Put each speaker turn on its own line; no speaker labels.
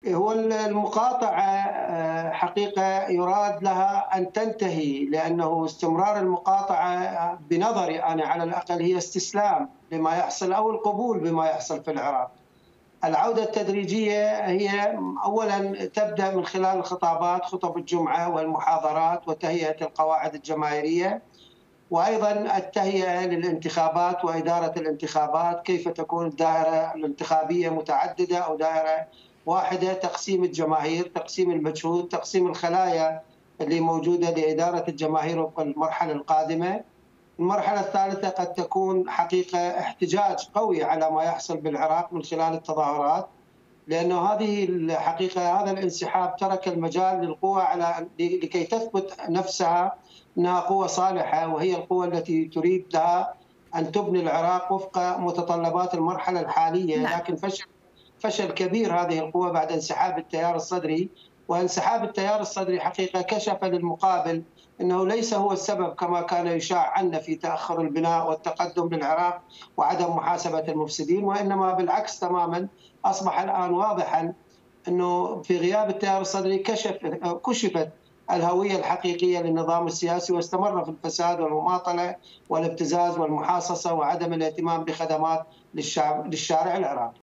هو المقاطعة حقيقة يراد لها أن تنتهي، لأنه استمرار المقاطعة بنظري أنا على الأقل هي استسلام لما يحصل أو القبول بما يحصل في العراق. العودة التدريجية هي أولا تبدأ من خلال الخطابات، خطب الجمعة والمحاضرات وتهيئة القواعد الجماهيرية، وأيضا التهيئة للانتخابات وإدارة الانتخابات، كيف تكون الدائرة الانتخابية متعددة أو دائرة واحدة، تقسيم الجماهير، تقسيم المجهود، تقسيم الخلايا اللي موجودة لإدارة الجماهير وفق المرحلة القادمة. المرحلة الثالثة قد تكون حقيقة احتجاج قوي على ما يحصل بالعراق من خلال التظاهرات، لأنه هذه الحقيقة هذا الانسحاب ترك المجال للقوى على لكي تثبت نفسها أنها قوة صالحة، وهي القوة التي تريد لها أن تبني العراق وفق متطلبات المرحلة الحالية.
نعم.
لكن فشل كبير هذه القوة بعد انسحاب التيار الصدري، وانسحاب التيار الصدري حقيقة كشف للمقابل أنه ليس هو السبب كما كان يشاع عنه في تأخر البناء والتقدم بالعراق وعدم محاسبة المفسدين، وإنما بالعكس تماما. أصبح الآن واضحا أنه في غياب التيار الصدري كشفت الهوية الحقيقية للنظام السياسي، واستمر في الفساد والمماطلة والابتزاز والمحاصصة وعدم الاهتمام بخدمات للشارع العراقي.